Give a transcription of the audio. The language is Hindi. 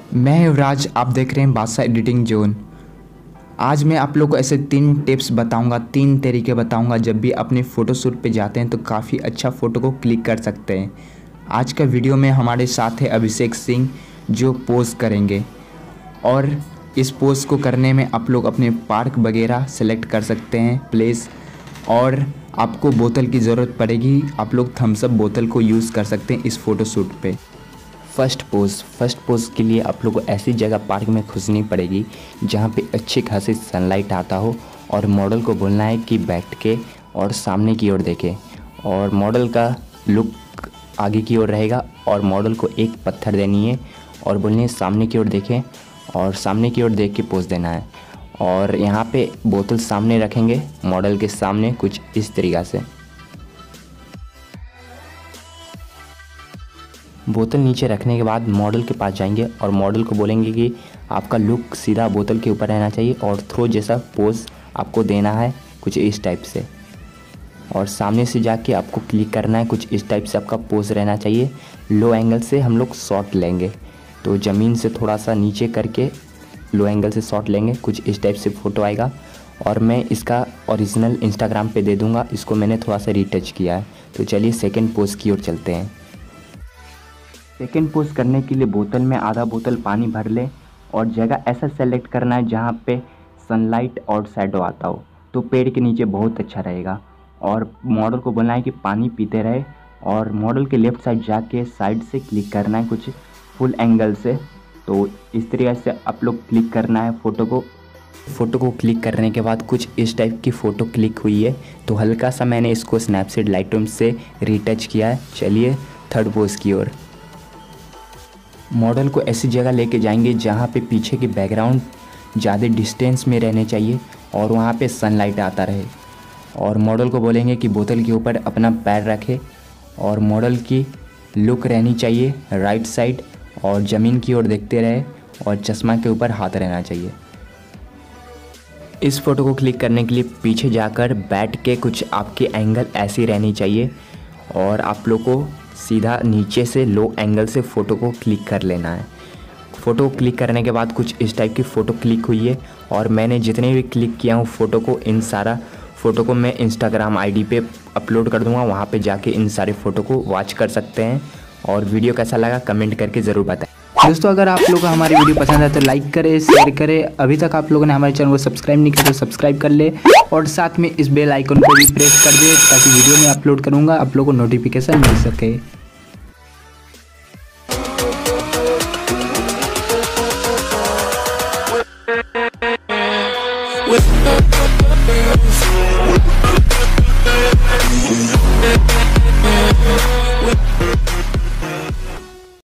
मैं युवराज, आप देख रहे हैं बादशाह एडिटिंग जोन। आज मैं आप लोग को ऐसे 3 टिप्स बताऊंगा, 3 तरीके बताऊंगा जब भी अपने फ़ोटोशूट पे जाते हैं तो काफ़ी अच्छा फ़ोटो को क्लिक कर सकते हैं। आज का वीडियो में हमारे साथ है अभिषेक सिंह जो पोज़ करेंगे, और इस पोज़ को करने में आप लोग अपने पार्क वगैरह सेलेक्ट कर सकते हैं प्लेस, और आपको बोतल की ज़रूरत पड़ेगी। आप लोग थम्स अप बोतल को यूज़ कर सकते हैं इस फ़ोटोशूट पे। फर्स्ट पोज़ के लिए आप लोग को ऐसी जगह पार्क में खुजनी पड़ेगी जहाँ पे अच्छी खासी सनलाइट आता हो, और मॉडल को बोलना है कि बैठ के और सामने की ओर देखे, और मॉडल का लुक आगे की ओर रहेगा, और मॉडल को एक पत्थर देनी है और बोलनी है सामने की ओर देखें, और सामने की ओर देख के पोज़ देना है। और यहाँ पे बोतल सामने रखेंगे मॉडल के सामने, कुछ इस तरीक़ा से। बोतल नीचे रखने के बाद मॉडल के पास जाएंगे और मॉडल को बोलेंगे कि आपका लुक सीधा बोतल के ऊपर रहना चाहिए और थ्रो जैसा पोज़ आपको देना है कुछ इस टाइप से, और सामने से जाके आपको क्लिक करना है कुछ इस टाइप से आपका पोज़ रहना चाहिए। लो एंगल से हम लोग शॉट लेंगे, तो ज़मीन से थोड़ा सा नीचे करके लो एंगल से शॉट लेंगे, कुछ इस टाइप से फ़ोटो आएगा। और मैं इसका ओरिजिनल इंस्टाग्राम पे दे दूँगा, इसको मैंने थोड़ा सा रीटच किया है। तो चलिए सेकेंड पोज़ की ओर चलते हैं। सेकेंड पोज़ करने के लिए बोतल में आधा बोतल पानी भर लें, और जगह ऐसा सेलेक्ट करना है जहाँ पे सनलाइट और शैडो आता हो, तो पेड़ के नीचे बहुत अच्छा रहेगा। और मॉडल को बोलना है कि पानी पीते रहे, और मॉडल के लेफ़्ट साइड जाके साइड से क्लिक करना है कुछ फुल एंगल से। तो इस तरीके से आप लोग क्लिक करना है फ़ोटो को क्लिक करने के बाद कुछ इस टाइप की फ़ोटो क्लिक हुई है, तो हल्का सा मैंने इसको स्नैपसीड लाइटरूम से रीटच किया है। चलिए थर्ड पोज़ की ओर। मॉडल को ऐसी जगह लेके जाएंगे जहाँ पे पीछे की बैकग्राउंड ज़्यादा डिस्टेंस में रहने चाहिए और वहाँ पे सनलाइट आता रहे, और मॉडल को बोलेंगे कि बोतल के ऊपर अपना पैर रखे, और मॉडल की लुक रहनी चाहिए राइट साइड, और ज़मीन की ओर देखते रहे, और चश्मा के ऊपर हाथ रहना चाहिए। इस फ़ोटो को क्लिक करने के लिए पीछे जाकर बैठ के कुछ आपकी एंगल ऐसी रहनी चाहिए, और आप लोग को सीधा नीचे से लो एंगल से फ़ोटो को क्लिक कर लेना है। फ़ोटो को क्लिक करने के बाद कुछ इस टाइप की फ़ोटो क्लिक हुई है, और मैंने जितने भी क्लिक किया हूँ फ़ोटो को, इन सारा फ़ोटो को मैं इंस्टाग्राम आईडी पे अपलोड कर दूँगा, वहाँ पे जाके इन सारे फ़ोटो को वॉच कर सकते हैं। और वीडियो कैसा लगा कमेंट करके ज़रूर बताएं। दोस्तों, अगर आप लोगों को हमारी वीडियो पसंद है तो लाइक करें, शेयर करें। अभी तक आप लोगों ने हमारे चैनल को सब्सक्राइब नहीं किया तो सब्सक्राइब कर ले, और साथ में इस बेल आइकन को भी प्रेस कर दे ताकि वीडियो में अपलोड करूँगा आप लोगों को नोटिफिकेशन मिल सके। with